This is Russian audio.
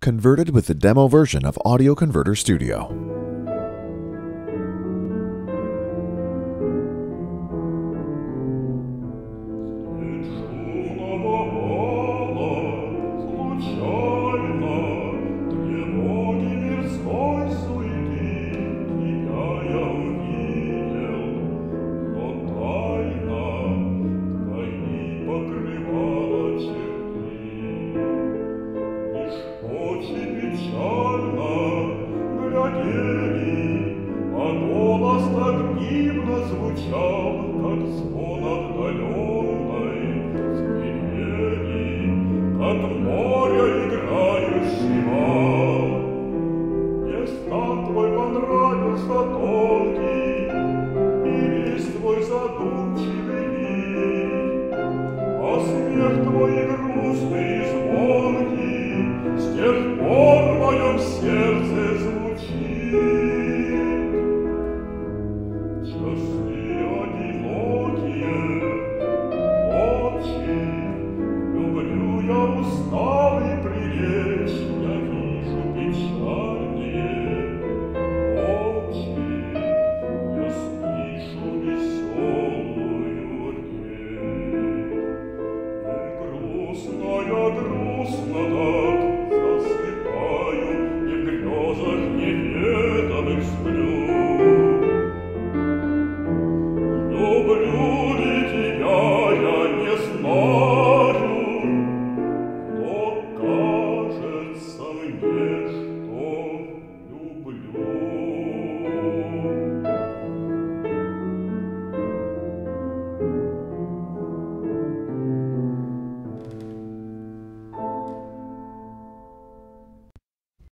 Converted with the demo version of Audio Converter Studio. Звучал, как звон отдаленной свирели, от моря играющего. Мне стан твой понравился тонкий, и весь твой задумчивый вид, а смех твой грустный и звонкий с тех пор в моем сердце